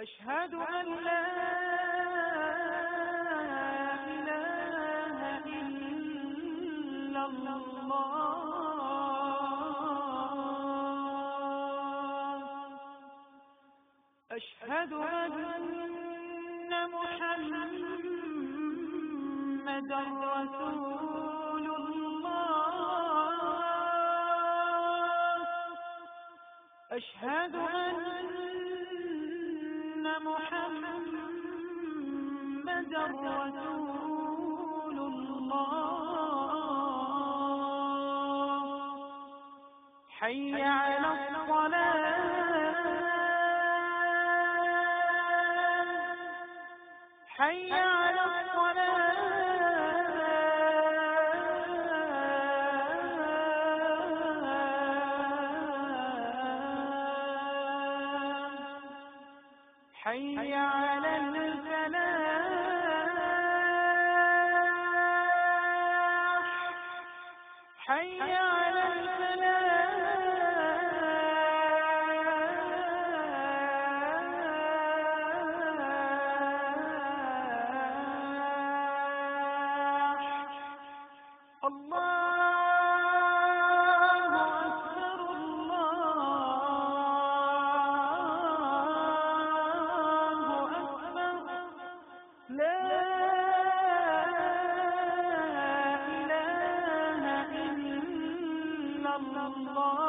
أشهد أن لا إله إلا الله. أشهد أن محمدا رسول الله. أشهد أن محمدا رسول الله. حي على الصلاة. حي على حي على الفلاح. حي على الفلاح. الله أكبر الله أكبر. لا إله إلا الله.